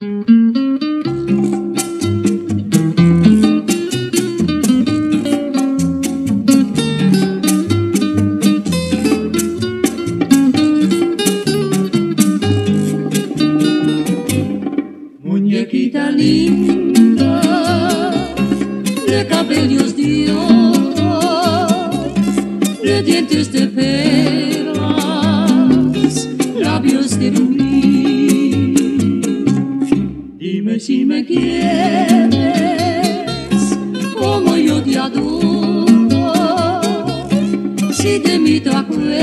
Muñequita linda, de cabellos de oro, de dientes de perlas, labios de rubí. Dime si me quieres, como yo te adoro, si de mí te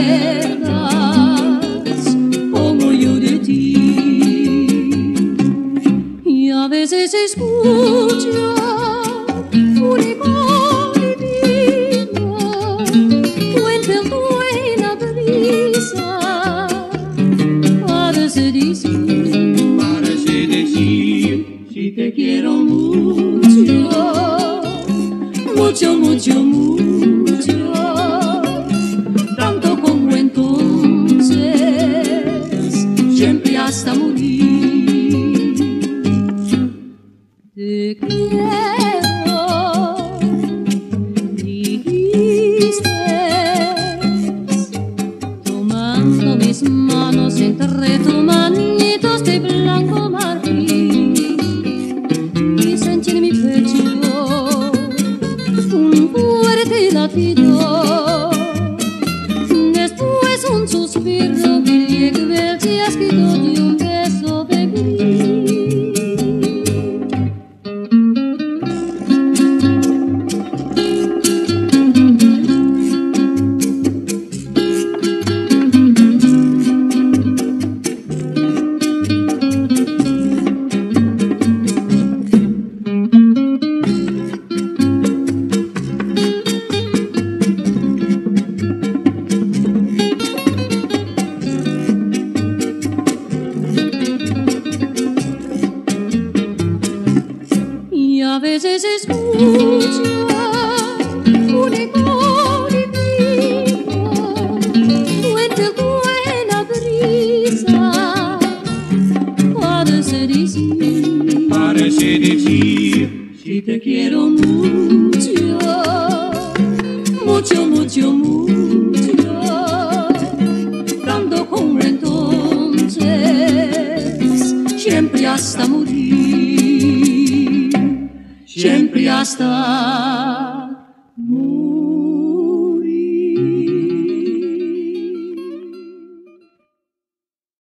acuerdas, como yo de ti. A veces escucho un eco divino, cuenta en buena brisa, parece decir, si te quiero mucho, mucho, mucho, mucho, tanto como entonces, siempre hasta morir. Te quiero, dijiste, tomando mis manos entre tus manitos de blanco marfil, y sentí en mi pecho un fuerte latido, después un suspiro que llega el chasquido de un beso de gris. A veces escucho un eco divino, cuenta buena brisa, parece decir, si te quiero mucho, mucho, mucho, mucho, tanto como entonces, siempre hasta morir. Siempre hasta